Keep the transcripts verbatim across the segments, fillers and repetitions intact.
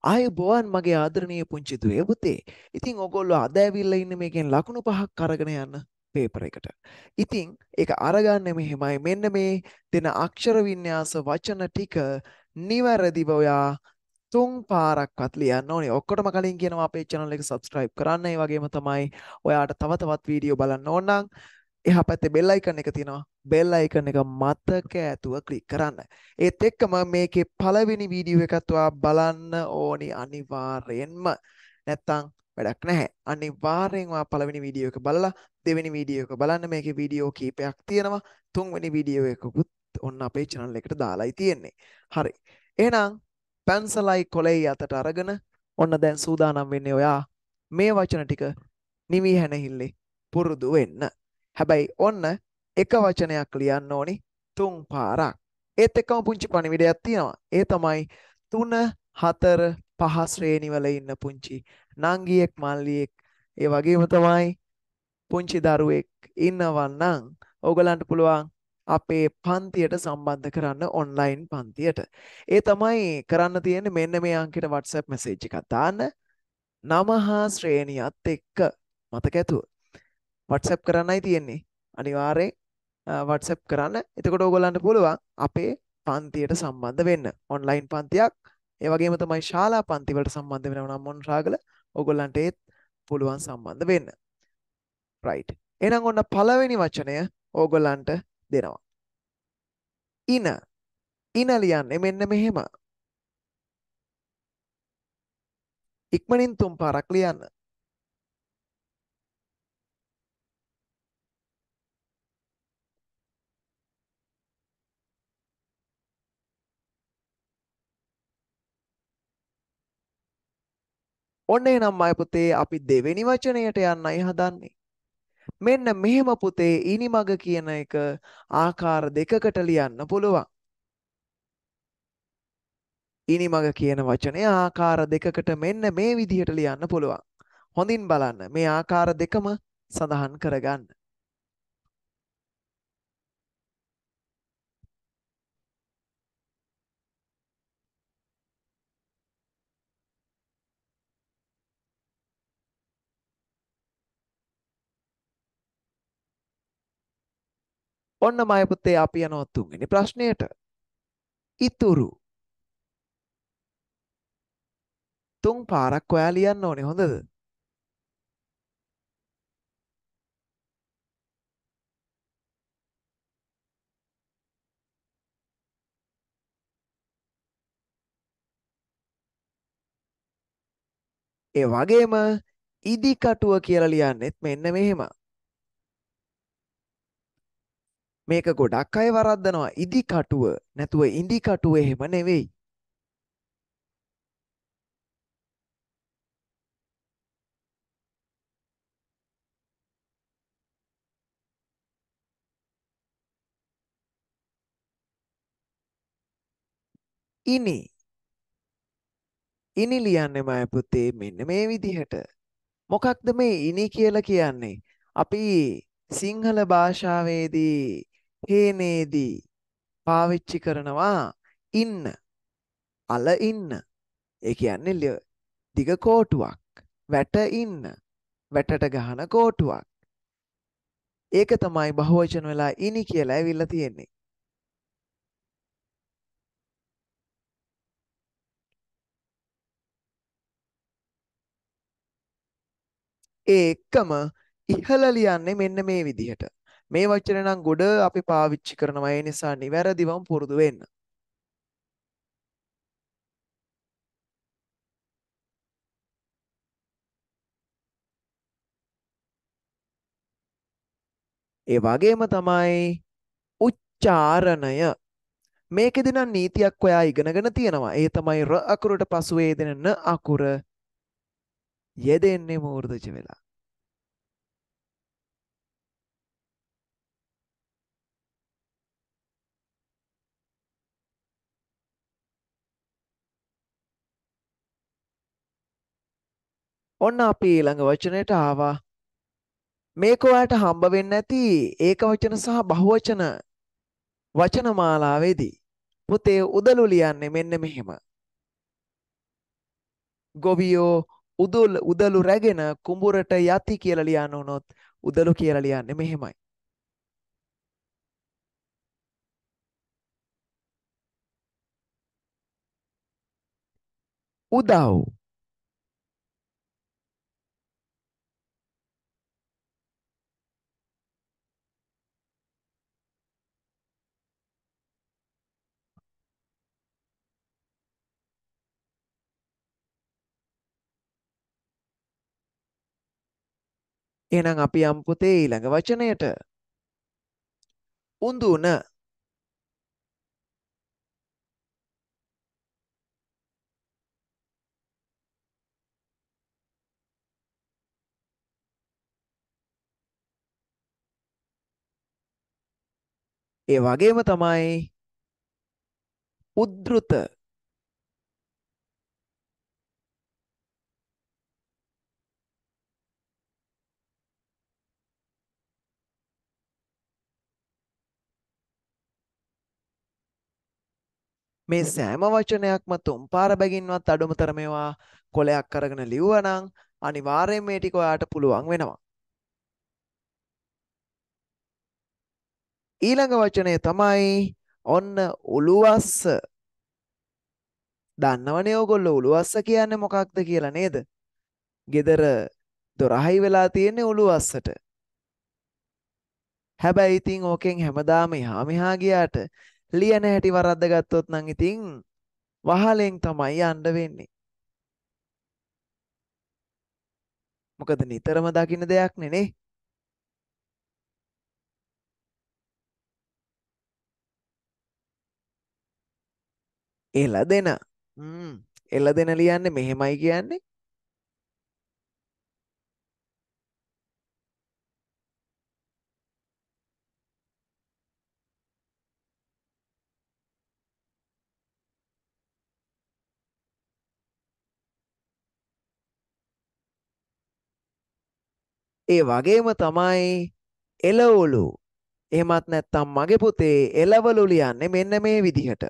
ආයුබෝවන් මගේ ආදරණීය පුංචි දුවේ පුතේ. ඉතින් ඔයගොල්ලෝ අද ඇවිල්ලා ඉන්නේ මේකෙන් ලකුණු පහක් අරගෙන යන්න පේපර් එකට. ඉතින් ඒක අරගන්නේ මෙහෙමයි. මෙන්න මේ දෙන අක්ෂර වින්‍යාස වචන ටික නිවැරදිව ඔයා තුන් පාරක්වත් ලියන්න ඕනේ. ඔක්කොටම කලින් කියනවා අපේ channel එක subscribe කරන්න. ඒ වගේම තමයි ඔයාට තව තවත් වීඩියෝ බලන්න ඕන නම් එහා පැත්තේ bell icon එක තියෙනවා. bell icon එක මතක ඇතුව ක්ලික් කරන්න. ඒත් එක්කම මේකේ පළවෙනි වීඩියෝ එකත් ඔයා බලන්න ඕනි අනිවාර්යෙන්ම. නැත්තම් වැඩක් නැහැ. අනිවාර්යෙන් ඔයා පළවෙනි වීඩියෝ එක බලලා දෙවෙනි වීඩියෝ එක බලන්න. මේකේ වීඩියෝ කීපයක් තියෙනවා. තුන්වෙනි වීඩියෝ එකකුත් ඔන්න අපේ channel එකට දාලායි තියෙන්නේ. හරි. එහෙනම් පැන්සලයි කොලෙයි අතට අරගෙන ඔන්න දැන් සූදානම් වෙන්නේ ඔයා මේ වචන ටික නිවි හැනහිල්ලේ පුරුදු වෙන්න. හැබැයි ඔන්න එක වචනයක් ලියන්න ඕනි තුන් පාරක්. ඒත් එක්කම පුංචි පණිවිඩයක් තියෙනවා. ඒ තමයි තුන හතර පහ ශ්‍රේණිවල ඉන්න පුංචි නංගියෙක් මල්ලියෙක් ඒ වගේම තමයි පුංචි දරුවෙක් ඉන්නවනම් ඕගලන්ට පුළුවන් අපේ පන්තියට සම්බන්ධ කරන්න ඔන්ලයින් පන්තියට. ඒ තමයි කරන්න තියෙන්නේ මෙන්න මේ අංකයට WhatsApp message එකක් දාන්න. නම හා ශ්‍රේණියත් එක්ක මතක ඇතුව WhatsApp කරන්නයි තියෙන්නේ. අනිවාර්යෙන් WhatsApp කරන්න. එතකොට ඕගොල්ලන්ට පුළුවන් අපේ පන්තියට සම්බන්ධ වෙන්න. ඔන්ලයින් පන්තියක් ඒ වගේම තමයි ශාලා පන්ති වලට සම්බන්ධ වෙනවා නම් මොන්රාගල ඕගොල්ලන්ට ඒත් පුළුවන් සම්බන්ධ වෙන්න. right. එහෙනම් ඔන්න පළවෙනි වචනය ඕගොල්ලන්ට දෙනවා. ඉන. ඉන ලියන්නේ මෙන්න මෙහෙම. ඉක්මනින් තුන් පාරක් ලියන්න. ඔන්න එනම් මය පුතේ අපි දෙවෙනි වචනයට යන්නයි හදන්නේ. මෙන්න මෙහෙම පුතේ ඉනිමග කියන එක ආකාර දෙකකට ලියන්න පුළුවන්. ඉනිමග කියන වචනය ආකාර දෙකකට මෙන්න මේ විදිහට ලියන්න පුළුවන්. හොඳින් බලන්න මේ ආකාර දෙකම සඳහන් කරගන්න. ඔන්න මය පුතේ අපි යනවා තුන්වෙනි ප්‍රශ්නයට. ඉතුරු තුන් පාරක් ඔයා ලියන්න ඕනේ හොඳද? ඒ වගේම ඉදිකටුව කියලා ලියන්නෙත් මෙන්න මෙහෙම. මේක ගොඩක් අය වරද්දනවා. ඉදිකටුව නැතුව ඉදිකටුව එහෙම නෙවෙයි. ඉනි ඉනි ලියන්නේ මය පුතේ මෙන්න මේ විදිහට. මොකක්ද මේ ඉනි කියලා කියන්නේ? අපි සිංහල භාෂාවේදී හේනේදී පාවිච්චි කරනවා ඉන්න. අල ඉන්න. ඒ කියන්නේ දිග කෝටුවක්. වැට ඉන්න. වැටට ගහන කෝටුවක්. ඒක තමයි බහුවචන වෙලා ඉනි කියලා ඇවිල්ලා තියෙන්නේ. ඒ එක්කම ඉහළ ලියන්නේ මෙන්න මේ විදිහට. මේ වචන නම් ගොඩ අපි පාවිච්චි කරනවා. ඒ නිසා නිවැරදිවම පුරුදු වෙන්න. ඒ වගේම තමයි උච්චාරණය. මේකෙදි නම් නීතියක් ඔයා ඉගෙනගෙන තියෙනවා. ඒ තමයි ර අකුරට පසු වේදෙන න අකුර යෙදෙන්නේ මූර්ධජ වෙලා. ඔන්න අපි ඊළඟ වචනයට ආවා. මේක ඔයාලට හම්බ වෙන්නේ නැති ඒක වචන සහ බහුවචන වචන මාලාවේදී පුතේ උදළු ලියන්නේ මෙන්න මෙහෙම. ගොවියෝ උදළු උදළු රැගෙන කුඹුරට යති කියලා ලියන්න උනොත් උදළු කියලා ලියන්නේ මෙහෙමයි. උදව්. එහෙනම් අපි යමු පුතේ ඊළඟ වචනයට. උඳුන. ඒ වගේම තමයි උද්ෘත. මේ සෑම වචනයක්ම තුන් පාර බැගින්වත් අඩුම තරම ඒවා කොලයක් අරගෙන ලිව්වනම් අනිවාර්යයෙන් මේ ටික ඔයාට පුළුවන් වෙනවා. ඊළඟ වචනය තමයි ඔන්න උළුවස්ස. දන්නවනේ ඔයගොල්ලෝ උළුවස්ස කියන්නේ මොකක්ද කියලා නේද? ගෙදර දොරහයි වෙලා තියෙන්නේ උළුවස්සට. හැබැයි ඉතින් ඕකෙන් හැමදාම එහා මෙහා ගියාට ලියන හැටි වරද්ද ගත්තොත් නම් ඉතින් වහලෙන් තමයි යන්න වෙන්නේ. මොකද නිතරම දකින්න දෙයක් නේ. එළදෙන. හ්ම් එළදෙන ලියන්නේ මෙහෙමයි කියන්නේ. ඒ වගේම තමයි එළවලු. එහෙමත් නැත්නම් මගේ පුතේ එළවලු ලියන්නේ මෙන්න මේ විදිහට.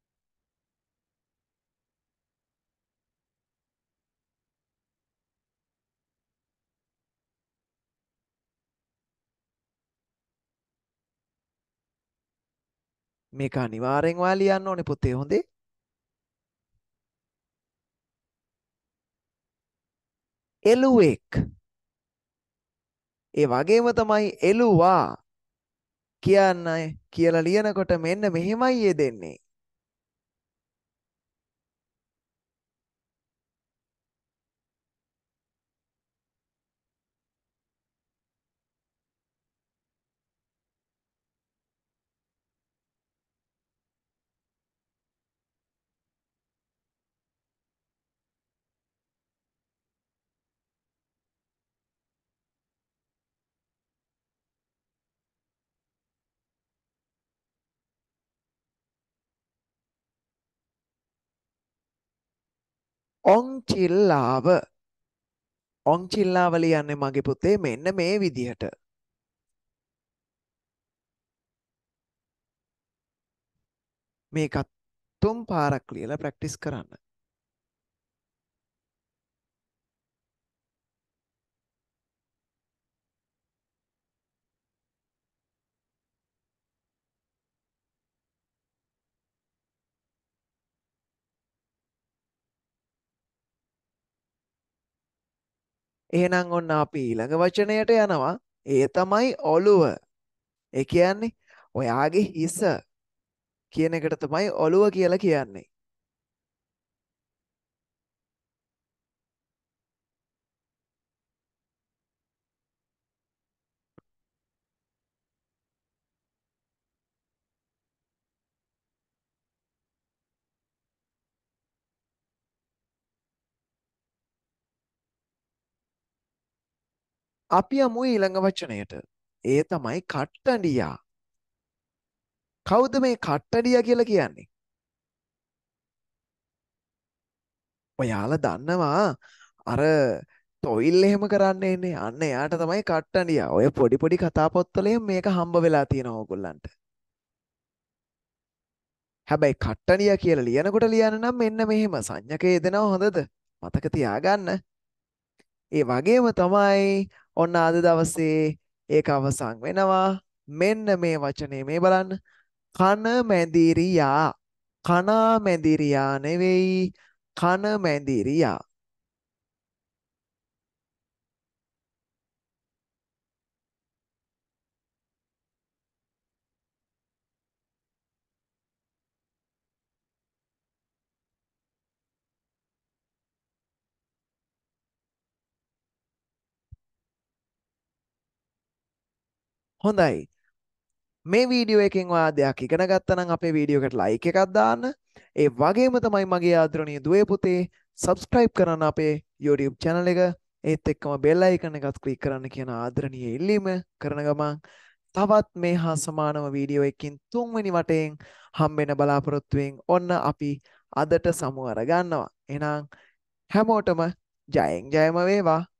මේක අනිවාර්යෙන් ඔයා ලියන්න ඕනේ පුතේ හොඳේ. එළුවෙක්. ඒ වගේම තමයි එළුවා කියන්නේ කියලා ලියනකොට මෙන්න මෙහෙමයි යෙදෙන්නේ. ඔංචිල්ලාව. ඔංචිල්ලාව ලියන්නේ මගේ පුතේ මෙන්න මේ විදිහට. මේකත් තුන් පාරක් ලියලා ප්‍රැක්ටිස් කරන්න. එහෙනම් ඔන්න අපි ඊළඟ වචනයට යනවා. ඒ තමයි ඔළුව. ඒ කියන්නේ ඔයාගේ හිස කියන එකට තමයි ඔළුව කියලා කියන්නේ. අපි යමු ඊළඟ වචනයට. ඒ තමයි කට්ටඩියා. කවුද මේ කට්ටඩියා කියලා කියන්නේ? ඔයාලා දන්නවා අර තොইল එහෙම කරන්නේ ඉන්නේ. අන්න එයාට තමයි කට්ටඩියා. ඔය පොඩි පොඩි කතා පොත්වල මේක හම්බ වෙලා තියෙනවා ඕගොල්ලන්ට. හැබැයි කට්ටඩියා කියලා ලියනකොට ලියන්න නම් මෙන්න මෙහෙම සංඥකේ දෙනවා හොඳද? මතක තියාගන්න. ඒ වගේම තමයි ඔන්න අද දවසේ ඒක අවසන් වෙනවා. මෙන්න මේ වචනේ මේ බලන්න. කන මැදිරියා. කනා මැදිරියා නෙවෙයි කන මැදිරියා. හොඳයි. මේ වීඩියෝ එකෙන් ඔයා දෙයක් ඉගෙන ගත්තා නම් අපේ වීඩියෝ එකට ලයික් එකක් දාන්න. ඒ වගේම තමයි මගේ ආදරණීය දුවේ පුතේ subscribe කරන්න අපේ YouTube channel එක. ඒත් එක්කම bell icon එකත් click කරන්න කියන ආදරණීය ඉල්ලීම කරන ගමන් තවත් මේ හා සමානම වීඩියෝ එකකින් තුන්වෙනි වටයෙන් හම්බෙන බලාපොරොත්තුවෙන් ඔන්න අපි අදට සමු අර ගන්නවා. එහෙනම් හැමෝටම ජයෙන් ජයම වේවා.